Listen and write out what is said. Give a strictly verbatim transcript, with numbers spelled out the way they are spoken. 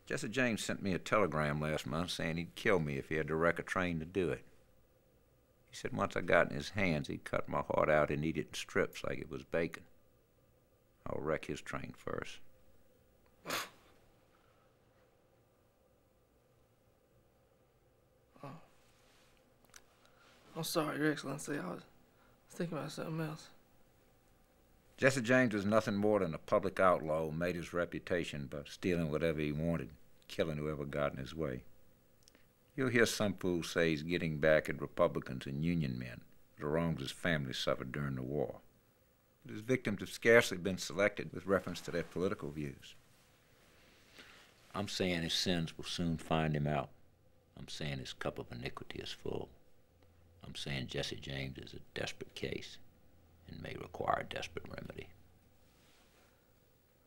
Jesse James sent me a telegram last month saying he'd kill me if he had to wreck a train to do it. He said once I got in his hands, he'd cut my heart out and eat it in strips like it was bacon. I'll wreck his train first. Oh. I'm sorry, Your Excellency. I was thinking about something else. Jesse James was nothing more than a public outlaw who made his reputation by stealing whatever he wanted, killing whoever got in his way. You'll hear some fools say he's getting back at Republicans and Union men for the wrongs his family suffered during the war. But his victims have scarcely been selected with reference to their political views. I'm saying his sins will soon find him out. I'm saying his cup of iniquity is full. I'm saying Jesse James is a desperate case and may require a desperate remedy.